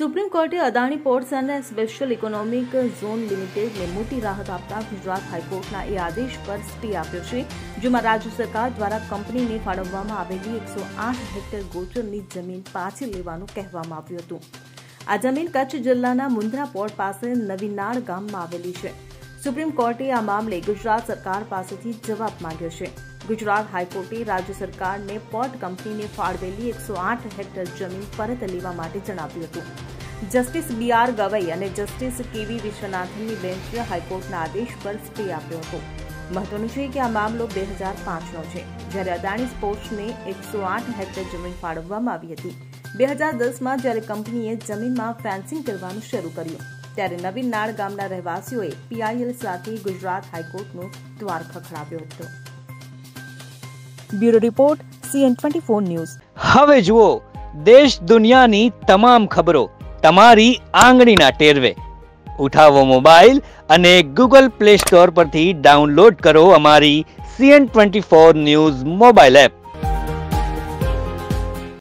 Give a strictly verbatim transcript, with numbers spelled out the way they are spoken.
Supreme કોર્ટે Adani ports અને special economic zone લિમિટેડને મોટી રાહત આપતા ગુજરાત હાઈકોર્ટના એ આદેશ પર સ્ટે આપ્યો છે, જેમાં રાજ્ય સરકાર દ્વારા કંપનીને ફાળવવામાં આવેલી એકસો આઠ હેક્ટર ગોચરની જમીન પાછી લેવાનું કહેવામાં આવ્યું હતું. આ જમીન કચ્છ જિલ્લાના મુન્દ્રા પોર્ટ પાસે નવીનાળ ગામમાં આવેલી છે. સુપ્રીમ કોર્ટે આ મામલે ગુજરાત સરકાર પાસેથી જવાબ માંગ્યો છે. ગુજરાત હાઈકોર્ટે રાજ્ય સરકારને પોર્ટ કંપનીને ફાળવેલી એકસો આઠ હેક્ટર જમીન પરત લેવા માટે જણાવ્યું હતું. જસ્ટિસ બી આર ગવઈ અને જસ્ટિસ કેવી વિશ્વનાથનની બેન્ચે હાઈકોર્ટના આદેશ પર સ્ટે આપ્યો હતો. મહત્વનું છે કે આ મામલો બે હજાર પાંચનો છે, જ્યારે અદાણી પોર્ટ્સને એકસો આઠ હેક્ટર જમીન ફાળવવામાં આવી હતી. બે હજાર દસમાં જ્યારે કંપનીએ જમીનમાં ફેન્સિંગ કરવાનું શરૂ કર્યું, ત્યારે નવીનાળ ગામના રહેવાસીઓએ પીઆઈએલ સાથે ગુજરાત હાઈકોર્ટનો દ્વાર ખખડાવ્યો હતો. Bureau report CN twenty four news. હવે જુઓ દેશ દુનિયાની તમામ ખબરો તમારી આંગળીના ટેરવે. ઉઠાવો મોબાઈલ અને ગૂગલ પ્લે સ્ટોર પરથી ડાઉનલોડ કરો અમારી CN twenty four news mobile app.